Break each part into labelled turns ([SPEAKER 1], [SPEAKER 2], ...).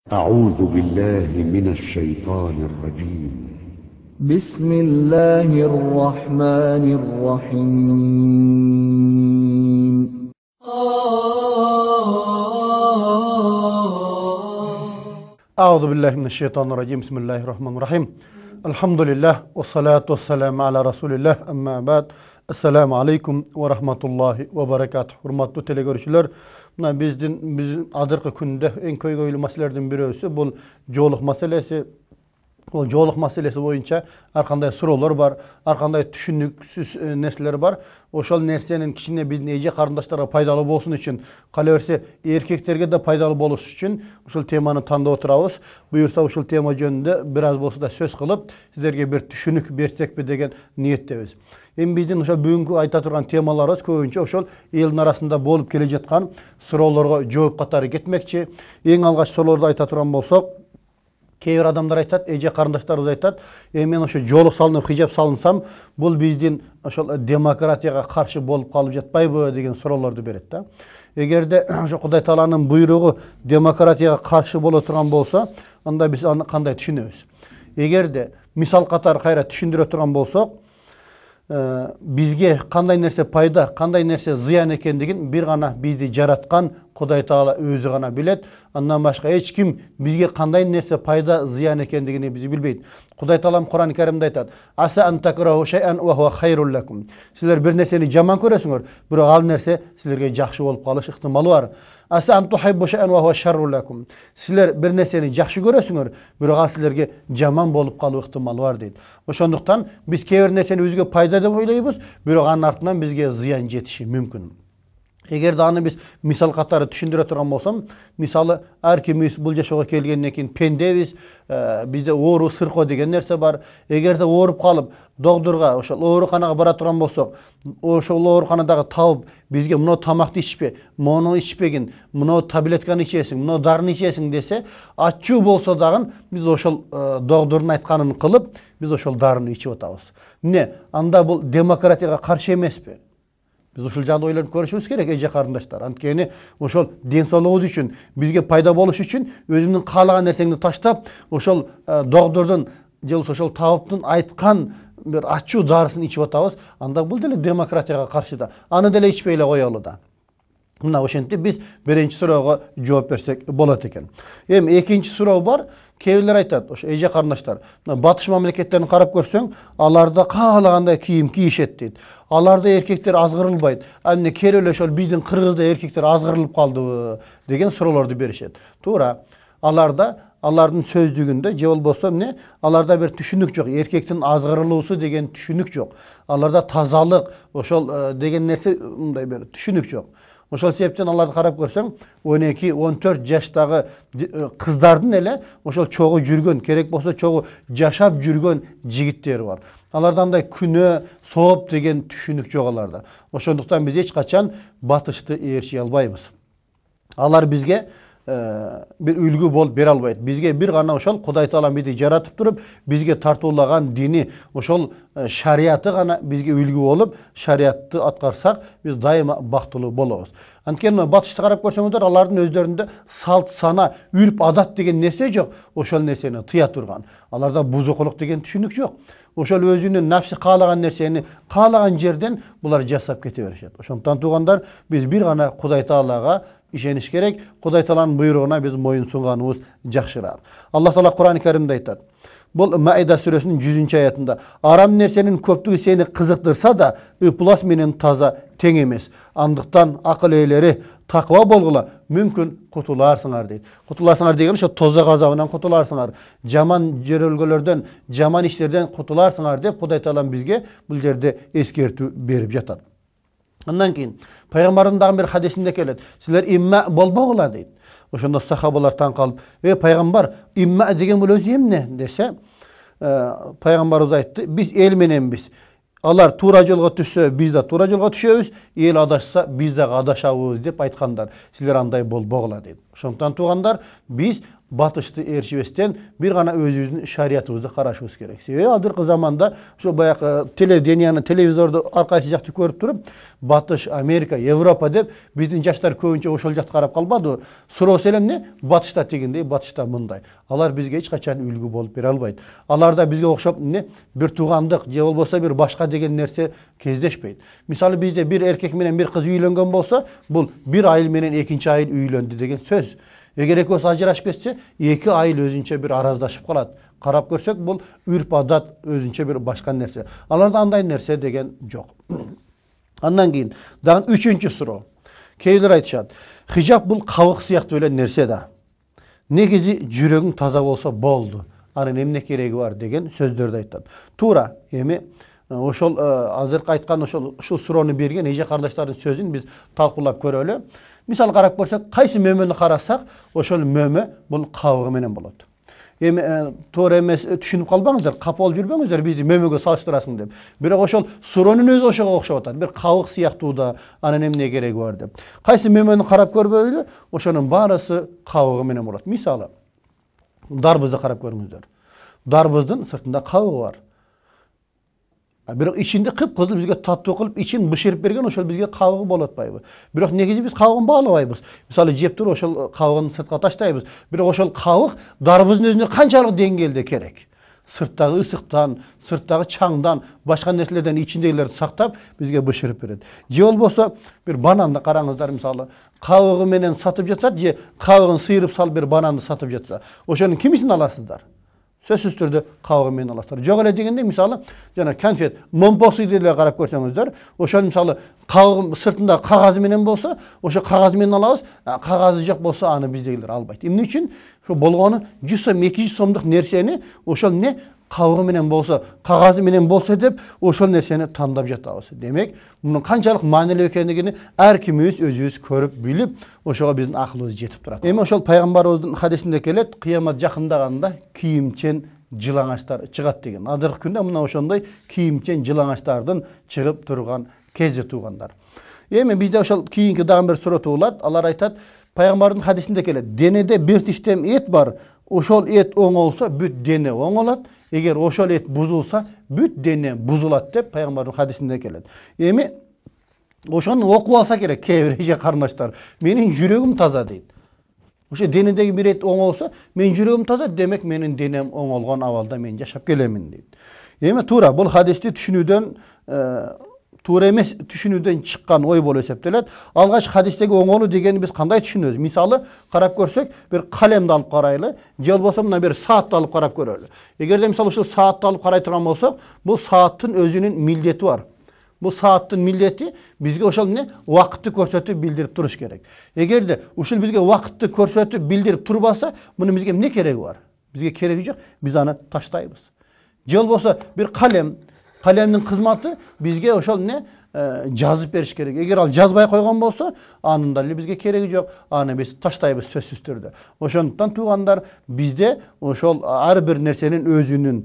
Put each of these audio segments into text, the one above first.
[SPEAKER 1] أعوذ بالله من الشيطان الرجيم.
[SPEAKER 2] بسم الله الرحمن الرحيم.
[SPEAKER 3] أعوذ بالله من الشيطان الرجيم. بسم الله الرحمن الرحيم. الحمد لله والصلاة والسلام على رسول الله. أما بعد. Assalamu alaikum ve rahmatullahi ve berekatuh. Hurmatlı telegörüşçüler, bizim adırkı günde en köylü meselelerden birisi bu joluk meselesi. O joluk meselesi boyunca arkanday sorular var, arkanday düşünüksüz nesler var. Oşal neslenin kişine bir nece kardeşlere faydalı olsun için, kalaverse erkeklerge de faydalı boluş için oşal temanı tanda oturabız. Buyursa oşal tema jönünde biraz bolsa da söz kılıp sizlerge bir düşünük bersek bir degen niyettebiz. Bizden oşal bugünkü ayta turgan temalarımız köpünçe oşal elin arasında bolup kele жатқан sorularga жооп katары ketmekçi. En algaç sorularda ayta turgan bolsak, кейбір адамдар айтады, эже карындаштарыбыз айтады, мен ошо жолук салынып, хижап салынсам, бул биздин ошол демократияга каршы болуп калып жатпайбы деген суроолорду берет да. Эгерде ошо Кудай Тааланын буйругу демократияга каршы боло турган болсо, анда биз аны кандай түшүнөбүз? Эгерде мисал катары кайра түшүндүрө турган болсок, бизге кандай нерсе пайда, кандай нерсе зыян экендигин бир гана бизди жараткан Кудай Таала өзү гана билет. Андан башка эч ким бизге кандай нерсе пайда, зыян экендигини биз билбейт. Кудай Таалам Кур'ан-ы Каримде айтат: "Аса ан такраху шай'ан ва хуа хайрул лакум." Силер бир нерсени жаман көрөсүңөр, бирок ал нерсе силерге жакшы болуп калыш ыктымалы бар. Аса ан тухиббу шай'ан ва хуа шаррул лакум. Силер бир нерсени жакшы көрөсүңөр, бирок ал силерге жаман болуп калуу ыктымалы бар дейт. Ошондуктан биз кээ бир нерсени өзгө пайда деп ойлойбуз, бирок анын артынан бизге зыян жетиши мүмкүн. Эгерде аны биз мисал катары түшүндүрө турган болсом, мисалы ар кимибиз бул жашоого келгенден кийин пендебиз, бизде оору, сыркоо деген нерсе бар. Эгерде ооруп калып, доктурга, ошол ооруканага бара турган болсок, ошол ооруканадагы табып бизге мына тамакты ичпе, мону ичпегин, мына таблетканы ичесиң, мына дарыны ичесиң десе, ачуу болсо дагы биз ошол доктурдун айтканын кылып, биз ошол дарыны ичип атабыз. Эмне? Анда бул демократияга каршы эмеспи? Biz ошол жагды ойлонуп көрүшүбүз керек, эже карындаштар. Анткени ошол ден соолугубуз үчүн, бизге пайда болуш үчүн өзүңдүн каалаган нерсеңди таштап, ошол доктурдун же ошол табыптын айткан бир ачуу дарысын ичип атабыз. Анда бул деле демократияга каршы да. Аны деле ичпей эле коелу да. Мына ошентип биз биринчи суроого жооп берсек болот экен. Эми экинчи суроо бар. Кейбирлер айтат, ошо эже карындаштар, батыш мамлекеттерин карап көрсөң, аларда каалагандай кийим кийишет дейт. Аларда эркектер азгырылбайт. Эмне керек эле ошол биздин Кыргызда эркектер азгырылып калдыбы деген суроолорду беришет. Туура. Аларда, алардын сөздүгүндө же болбосо эмне? Аларда бир түшүнүк жок. Эркектин азгырылуусу деген түшүнүк жок. Аларда тазалык, ошол деген нерсе мындай бир түшүнүк жок. Ошол себептен аларды карап көрсөң, 12-14 жаштагы кыздардын эле ошол чогуу жүргөн, керек болсо чогуу жашап жүргөн жигиттери бар. Аларда андай күнөө, сооп деген түшүнүк жок аларда. Ошондуктан биз эч качан батышты ээрчи албайбыз. Алар бизге bir үлгү болуп бере албайт. Бизге бир гана ошол Кудай Таала бизди жаратып туруп, бизге тартуулаган дини, ошол шариаты гана бизге үлгү болуп, шариатты аткарсак, биз дайыма бактылуу болобуз. Анткени батышты карап көрсөңүздөр, алардын өздөрүндө салт, сана, үрп, адат деген нерсе жок. Ошол нерсени тыя турган. Аларда бузукулук деген түшүнүк жок. Ошол өзүнүн напсы каалаган нерсени каалаган жерден булар жасап кете беришет. Ошондуктан туугандар, биз бир гана Кудай Таалага ишениш керек. Кудай Тааланын буйругуна биз моюн сунганыбыз жакшыраак. Аллах Таала Кур'ан-ы Каримде айтат. Бул Маида сүрөсүнүн 100-аятында: "Арам нерсенин көптүгү сени кызыктырса да, ыплас менен таза тең эмес. Андыктан акыл ээлери такыба болгула, мүмкүн кутуларсыңар" дейт. Кутуларсыңар деген ошо тозак азабынан кутуларсыңар, жаман жөрөлгөлөрдөн, жаман иштерден кутуларсыңар деп Кудай Таалам бизге бул жерде эскертүү берип жатат. Андан кийин пайгамбардын дагы бир хадисинде келет: "Силер имма болбогула" дейт. Ошондо сахабалар таң калып: "Пайгамбар, имма деген бул өзү эмне?" десе, пайгамбарыбыз айтты: "Биз эл мененбиз. Алар туура жолго түшсө, биз да туура жолго түшөбүз, эл адашса, биз дагы адашабыз" деп айткандар. Силер андай болбогула дейт. Ошондуктан туугандар, биз батышты ээрчибестен бир гана өзүбүздүн шариятыбызды карашыбыз керек. Себеби азыркы заманда ошо баягы телевидениянын телевизорду аркайсы жакты көрүп туруп, Батыш, Америка, Европа деп биздин жаштар көбүнчө ошол жакты карап калбадыбы? Суроосу эле эмне? Батышта тигиндей, батышта мындай. Алар бизге эч качан үлгү болуп бере албайт. Алар да бизге окшоп эмне? Бир туугандык же болбосо бир башка деген нерсе кездешпейт. Мисалы бизде бир эркек менен бир кыз үйлөнгөн болсо, бул бир айыл менен экинчи айыл үйлөндү деген сөз. Эгер экөөсү ажырашып кетсе, 2 айыл өзүнчө бир араздашып калат. Карап көрсөк, бул үрп адат өзүнчө бир башка нерсе. Аларда андай нерсе деген жок. Андан кийин дагы 3-чү суроо. Кейлер айтышат, хижап бул кабык сыяктуу эле нерсе да. Негизи жүрөгүң таза болсо болду. Анын эмне кереги бар деген сөздөрдү айтат. Туура, эми ошол азыркы айткан ушул суроону берген эже кардаштардын сөзүн биз талкуулап көрөлү. Мисалы карап көрсөк, кайсы мөмөнү карасак, ошол мөмө бул кабыгы менен болот. Эми туура эмес түшүнүп калбаңыздар, капа болуп жүрбөңүздөр бизди мөмөгө салыштырасың деп. Бирок ошол суроонун өзү ошого окшоп атат. Бир кабык сыяктуу да, анын эмне кереги бар деп. Кайсы мөмөнү карап көрбөйлү, ошонун баарысы кабыгы менен болот. Мисалы, дарбызды карап көрүңүздөр. Дарбыздын сыртында кабыгы бар. Бирок ичинде кып-кызыл бизге таттуу кылып, ичин бышырып берген, ошол бизге кабыгы болуп атпайбы? Бирок негизи биз кабыгын баалабайбыз. Мисалы жеп туруп ошол кабыгын сыртка таштайбыз. Бирок ошол кабык дарбыздын өзүнө канчалык деңгээлде керек? Сырттагы ысыктан, сырттагы чаңдан, башка нерселерден ичиндегилерди сактап, бизге бышырып берет. Же болбосо бир бананды караңыздар, мисалы, кабыгы менен сатып жатат, же кабыгын сыйрып салып бир бананды сатып жатса, ошонун кимисин аласыздар? Сөзсүз түрдө кабыгы менен аласыздар. Жок эле дегенде, мисалы, жана конфет, момпосуйду эле карап көрсөңүздөр, ошол мисалы кабыгы сыртында кагазы менен болсо, ошо кагазы менен алабыз, кагазы жок болсо аны биздегилер албайт. Эмне үчүн? Ошо болгону 100 сом, 200 сомдук нерсени ошол эмне кабыгы менен болсо, кагазы менен болсо деп ошол нерсени тандап жатабыз. Демек, мунун канчалык маанилүү экендигин ар кимибиз өзүбүз көрүп, билип, ошого биздин акылыбыз жетип турат. Эми ошол пайгамбарыбыздын хадисинде келет, кыямат жакындаганда кийимчен жылаңачтар чыгат деген. Азыркы күндө мына ошондой кийимчен жылаңачтардын чыгып турган кези туугандар. Эми бизде ошол кийинки дагы бир суроо туулат. Алар айтат, пайгамбардын хадисинде келет, денеде бир тиштем эт бар, ошол эт оңолсо бүт дене оңолот, эгер ошол эт бузулса бүт дене бузулат деп пайгамбардын хадисинде келет. Эми ошону окуп алса керек кээ бир эже карындаштар. Менин жүрөгүм таза дейт. Ошо денедеги бир эт оңолсо, менин жүрөгүм таза, демек менин денем оңолгон абалда мен жашап келемин дейт. Эми туура бул хадисти түшүнүүдөн туура эмес түшүнүүдөн чыккан ой болуп эсептелет. Алгач хадистеги оңолуу дегенди биз кандай түшүнөбүз? Мисалы, карап көрсөк, бир калемди алып карайлы, же болбосо мына бир саатты алып карап көрөлү. Эгерде мисалы ушул саатты алып карай турган болсок, бул сааттын өзүнүн милдети бар. Бул сааттын милдети бизге ошол эмне убакытты көрсөтүп билдирип туруш керек. Эгерде ушул бизге убакытты көрсөтүп билдирип турбаса, мунун бизге эмне кереги бар? Бизге кереги жок, биз аны таштайбыз. Же болбосо бир калемдин кызматы бизге ошол эмне жазып бериш керек. Эгер ал жазбай койгон болсо, анын да эле бизге кереги жок. Аны биз таштайбыз сөзсүз түрдө. Ошондуктан туугандар, бизде ошол ар бир нерсенин өзүнүн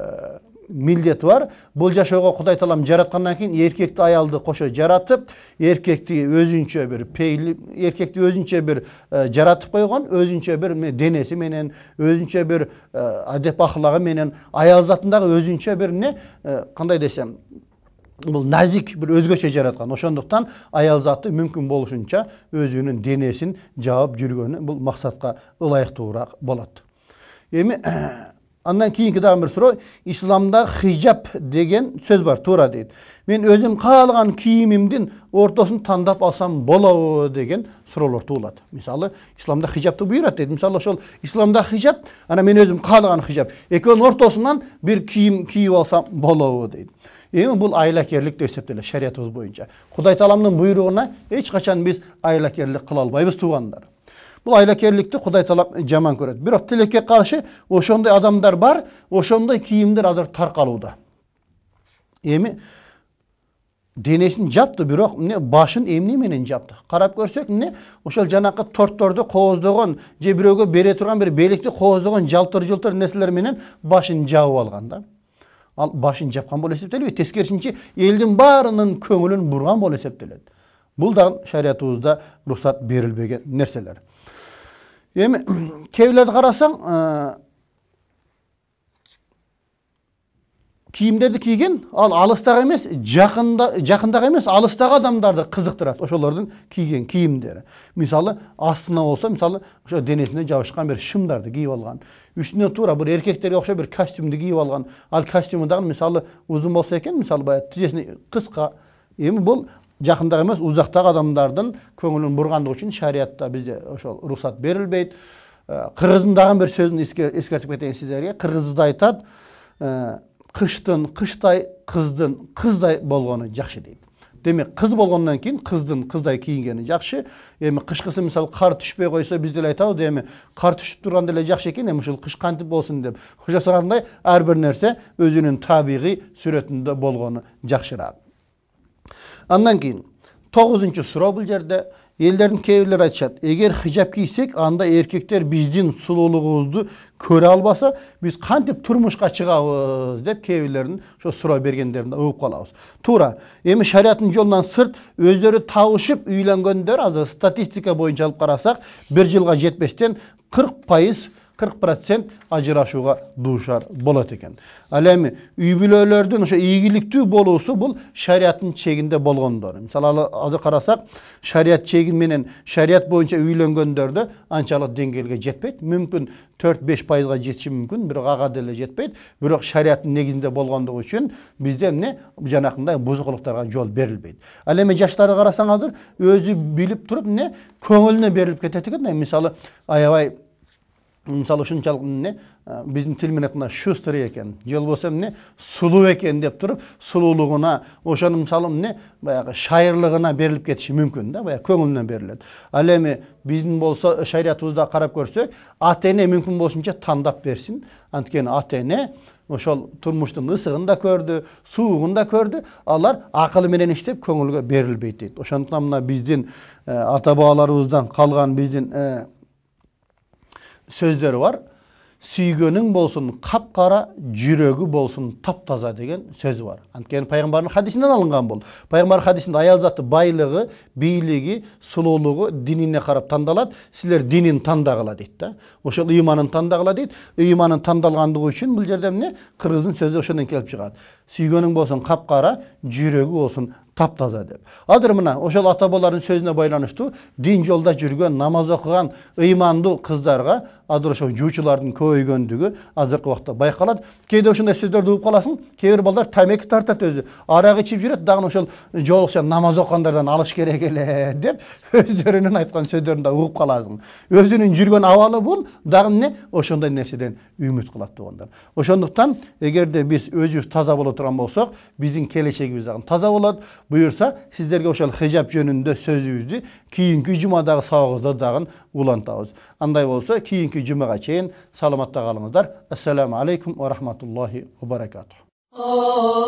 [SPEAKER 3] милдети бар. Бул жашоого Кудай Таалам жараткандан кийин эркекти аялды кошо жаратып, эркекти өзүнчө бир эркекти өзүнчө бир жаратып койгон, өзүнчө бир денеси менен, өзүнчө бир адеп ахлагы менен, аял затын дагы өзүнчө бир кандай десем, бул назик бир өзгөчө жараткан. Ошондуктан аял заты мүмкүн болушунча өзүнүн денесин жаап жүргөнү бул максатка ылайыктуураак болот. Эми андан кийинки дагы бир суроо, исламда хижаб деген сөз бар, туура дейт. Мен өзүм каалаган кийимимдин ортосун тандап алсам болобу деген суроолор туулат. Мисалы, исламда хижабты буйрат дейт. Мисалы, ошол исламда хижаб, ана мен өзүм каалаган хижаб, экөөнүн ортосунан бир кийим кийип алсам болобу дейт. Эми бул айлакерлик деп эсептелет шариятыбыз боюнча. Кудай Тааламдын буйругуна эч качан биз айлакерлик кыла албайбыз туугандар. Бул айлакерликти Кудай Таалам жаман көрөт. Бирок тилекке каршы ошондой адамдар бар, ошондой кийимдер азыр таркалууда. Эми денесин жапты, бирок башын эмне менен жапты? Карап көрсөк, ошол жанакы тортторду кооздогон, же бирөөгө бере турган бир белекти кооздогон жалтыр-жылтыр нерселер менен башын жаап алган да. Ал башын жапкан болуп эсептелбейт. Тескерисинче элдин баарынын көңүлүн бурган болуп эсептелет. Бул да шариятыбызда уруксат берилбеген нерселер. Эми кээбилерди карасаң, кийимдерди кийген, ал алыстагы эмес, жакындагы эмес, алыстагы адамдарды кызыктырат. Ошолордун кийген кийимдери. Мисалы, астына болсо, мисалы, ошо денесине жабышкан бир шымдарды кийип алган. Үстүнө туура бир эркектерге окшоп бир костюмду кийип алган. Ал костюму дагы мисалы узун болсо экен, мисалы баягы тизесине кыска. Эми бул жакындагы эмес, узактагы адамдардын көңүлүн бургандыгы үчүн шариятта бизде ошол уруксат берилбейт. Кыргыздын дагы бир сөзүн эскертип кетейин сиздерге. Кыргызда айтат, кыштын кыштай, кыздын кыздай болгону жакшы дейт. Демек, кыз болгондон кийин кыздын кыздай кийингени жакшы. Эми кышкысы мисалы кар түшпөй койсо биз деле айтабыз, эми кар түшүп турганда эле жакшы экен, эми ушул кыш кантип болсун деп. Ошосугандай ар бир нерсе өзүнүн табигый сүрөтүндө болгону жакшыраак. Андан кийин 9-суроо бул жерде элдердин кээбирлери айтышат, эгер хижап кийсек, анда эркектер биздин сулуулугубузду көрө албаса, биз кантип турмушка чыгабыз деп кээбирлерин ошо суроо бергендерин угуп калабыз. Туура. Эми шариаттын жолунан сырт өздөрү табышып үйлөнгөндөр азыр статистика боюнча алып карасак, 1 жылга жетпестен 40% ажырашууга дуушар болот экен. Ал эми үй бүлөлөрдүн ошо ийгиликтүү болуусу бул шариаттын чегинде болгондор. Мисалы азыр карасак, шарият чеги менен шарият боюнча үйлөнгөндөрдө анчалык деңгээлге жетпейт. Мүмкүн 4-5% жетиши мүмкүн, бирок ага деле жетпейт. Бирок шариаттын негизинде болгондугу үчүн бизде эмне жанакындай бузукулуктарга жол берилбейт. Ал эми жаштарды карасаң азыр өзү билип туруп эмне көңүлүнө берилип кетет экен. Мисалы аябай мисалы ушунчалык эмне биздин тил менен айтканда шустер экен, же болбосо эмне сулуу экен деп туруп, сулуулугуна, ошонун мисалы эмне баягы шайырлыгына берилип кетиши мүмкүн да, баягы көңүлүнө берилет. Ал эми биздин болсо шариятыбызда карап көрсөк, ата-эне мүмкүн болушунча тандап берсин. Анткени ата-эне ошол турмуштун ысыгын да көрдү, суугун да көрдү. Алар акылы менен иштеп көңүлгө берилбейт дейт. Ошондуктан мына биздин ата-бабаларыбыздан калган биздин сөздері бар. Сүйгөнүң болсун капкара, жүрөгү болсун таптаза деген сөзү бар. Анткени пайгамбардын хадисинен алынган бул. Пайгамбар хадисинде аял заты байлыгы, бийлиги, сулуулугу динине карап тандалат. Силер динин тандагыла дейт да. Ошол ыйманын тандагыла дейт. Ыйманын тандалгандыгы үчүн бул жерде эмне? Кыргыздын сөзү ошондон келип чыгат. Сүйгөнүң болсун капкара, жүрөгү болсун таптаза деп. Азыр мына ошол ата-бабалардын сөзүнө байланыштуу дин жолда жүргөн, намаз окуган, ыймандуу кыздарга азыр ошо жуучулардын көбөйгөндүгү азыркы убакта байкалат. Кээде ошондой сөздөрдү угуп каласың, кээ бир балдар тамеки тартат өзү. Арак ичип жүрөт, дагы ошол жолукча намаз окугандардан алыш керек эле деп өздөрүнүн айткан сөздөрүн да угуп каласың. Өзүнүн жүргөн абалы бул, дагы эмне? Ошондой нерседен үмүт кылат тугандар. Ошондуктан эгерде биз өзүбүз таза боло турган болсок, биздин келечегибиз дагы таза болот. Буюрса, сиздерге ошол хижап жөнүндө сөзүбүздү кийинки жумадагы сабагыбызда дагы улантабыз. Андай болсо, кийинки жумага чейин саламатта калыңыздар. Ассаламу алейкум ва рахматуллахи ва баракатух.